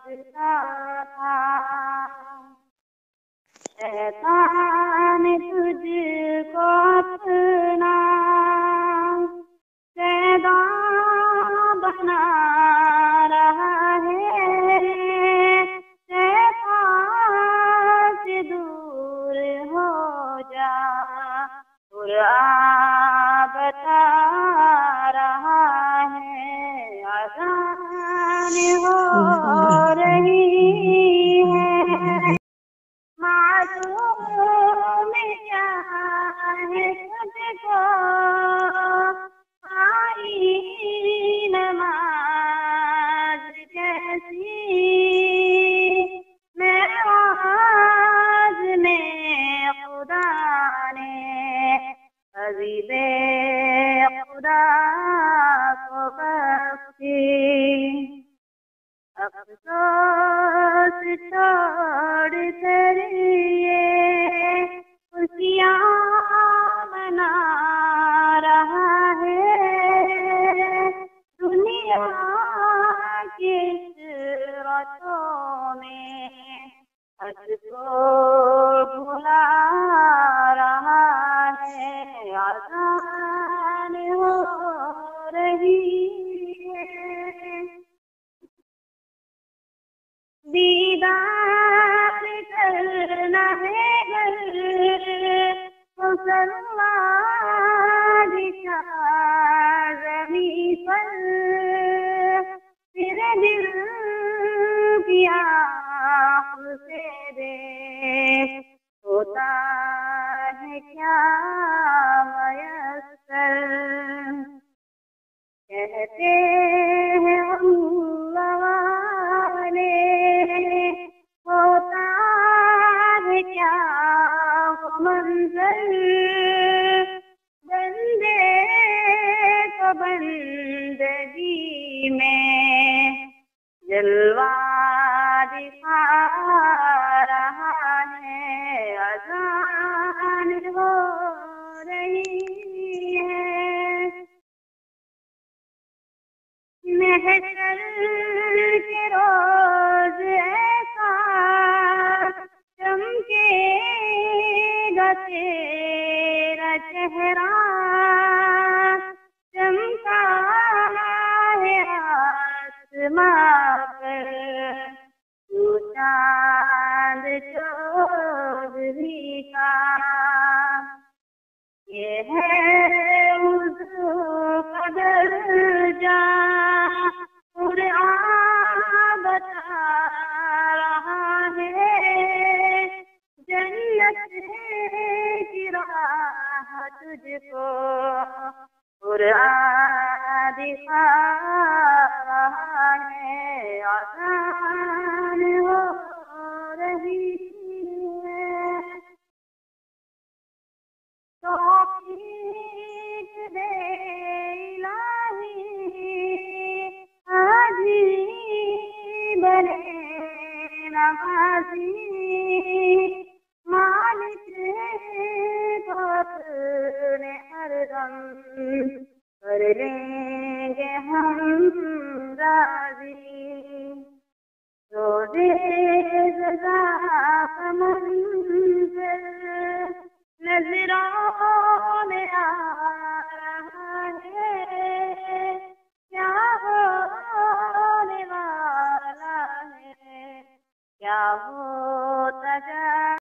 लगता था। शैतान तुझको अपना कैदा बना रहा है। शैतान से दूर हो जा, कुरान बता रहा है। अज़ान हो रही है, मासूम चाहे तुझको आई नमाज कैसी। मेराज में खुदा ने हबीबे खुदा को बख्शी। अफसोस छोड़ कर ये खुशियाँ मना रहा है। दुनिया की रातों में हद को भुला रहा है। अज़ान हो रही है, दीदार करना है घर मुसलमान का ज़मीं पर। फिर दिल की आँख से देख होता है क्या मयस्सर। कहते हैं अल्लाह वाले होता है क्या वो मंजर। बंदे को बंदगी में जलवा दिखा रहा है। अज़ान हो रही है, महशर के रोज ऐसा चमकेगा तेरा चेहरा। चमका है आसमां पर तू चाँद चौधरी का। ये है उर्दू का दर्जा, कुरान बता रहा है। जन्नत की राह तुझको कुरान दिखा रहा है। आसान हो रही है, तौफीक दे इलाही। हाजी बने नमाज़ी, मालिक को अपने हरदम कर लेंगे हम राज़ी। रोज़े रज़ा का मंज़र नज़रों में आ रहा है। क्या होने वाला है, क्या होता जा